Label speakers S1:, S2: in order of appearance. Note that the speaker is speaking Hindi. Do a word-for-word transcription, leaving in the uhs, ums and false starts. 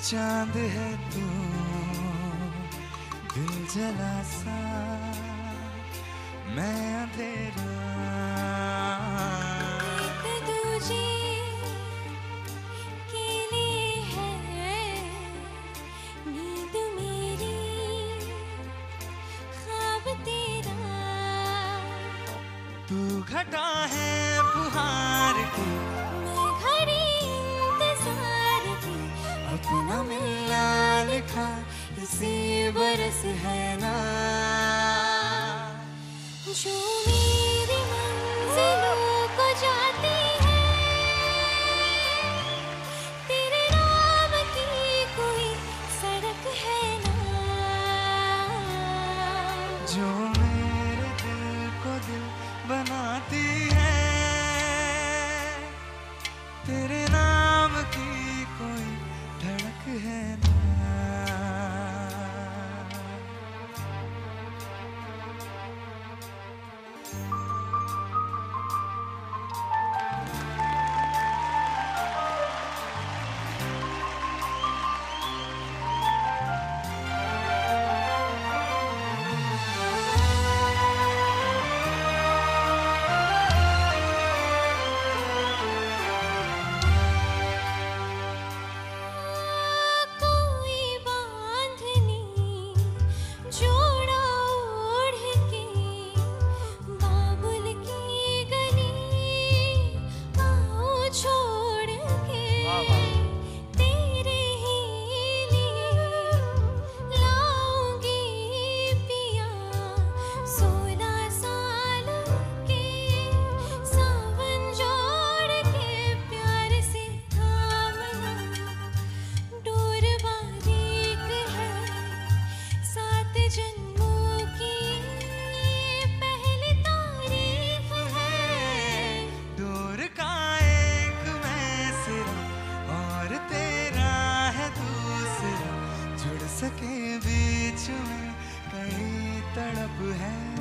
S1: चांद है तू दिल जला सा, मैं अंधेरा।
S2: एक दूजे के लिए है नींद मेरी, ख्वाब तेरा।
S1: तू घटा है पुहार की,
S2: मैं घड़ी इंतजार की,
S1: अपना मिलना लिखा इसी बरस है ना।
S2: जो मेरी मंजिलों को जाती है, तेरे नाम की कोई सड़क है ना।
S1: जो मेरे दिल को दिल बनाती है, तेरे नाम की कोई धड़क है ना। सके बीच में कई तड़प है।